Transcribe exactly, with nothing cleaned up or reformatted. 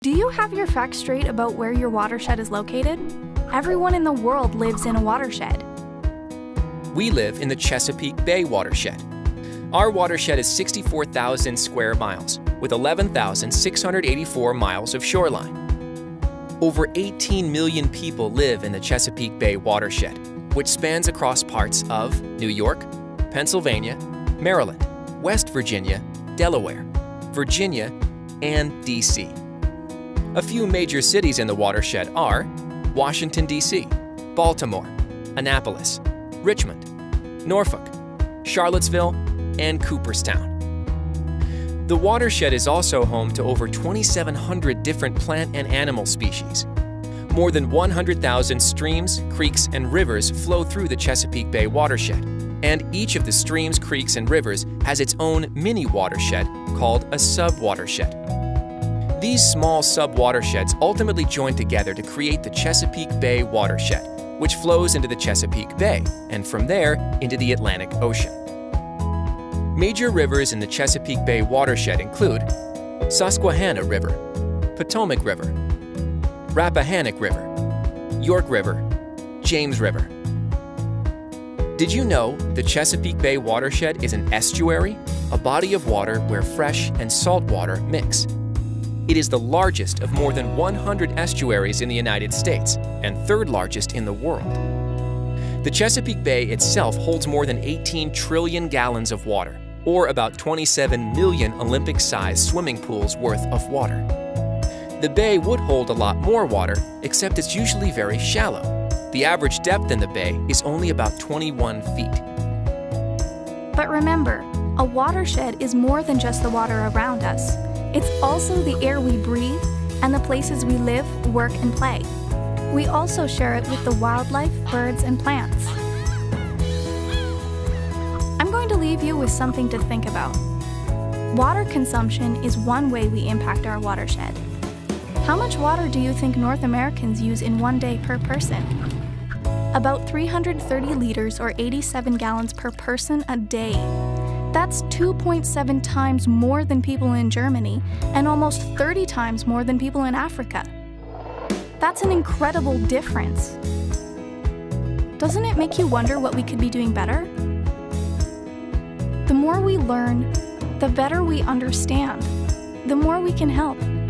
Do you have your facts straight about where your watershed is located? Everyone in the world lives in a watershed. We live in the Chesapeake Bay Watershed. Our watershed is sixty-four thousand square miles, with eleven thousand six hundred eighty-four miles of shoreline. Over eighteen million people live in the Chesapeake Bay Watershed, which spans across parts of New York, Pennsylvania, Maryland, West Virginia, Delaware, Virginia, and D C A few major cities in the watershed are Washington, D C, Baltimore, Annapolis, Richmond, Norfolk, Charlottesville, and Cooperstown. The watershed is also home to over twenty-seven hundred different plant and animal species. More than one hundred thousand streams, creeks, and rivers flow through the Chesapeake Bay watershed, and each of the streams, creeks, and rivers has its own mini-watershed called a sub-watershed. These small sub-watersheds ultimately join together to create the Chesapeake Bay Watershed, which flows into the Chesapeake Bay, and from there into the Atlantic Ocean. Major rivers in the Chesapeake Bay Watershed include Susquehanna River, Potomac River, Rappahannock River, York River, James River. Did you know the Chesapeake Bay Watershed is an estuary, a body of water where fresh and salt water mix? It is the largest of more than one hundred estuaries in the United States and third largest in the world. The Chesapeake Bay itself holds more than eighteen trillion gallons of water, or about twenty-seven million Olympic-sized swimming pools worth of water. The bay would hold a lot more water, except it's usually very shallow. The average depth in the bay is only about twenty-one feet. But remember, a watershed is more than just the water around us. It's also the air we breathe and the places we live, work, and play. We also share it with the wildlife, birds, and plants. I'm going to leave you with something to think about. Water consumption is one way we impact our watershed. How much water do you think North Americans use in one day per person? About three hundred thirty liters or eighty-seven gallons per person a day. That's two point seven times more than people in Germany and almost thirty times more than people in Africa. That's an incredible difference. Doesn't it make you wonder what we could be doing better? The more we learn, the better we understand, the more we can help.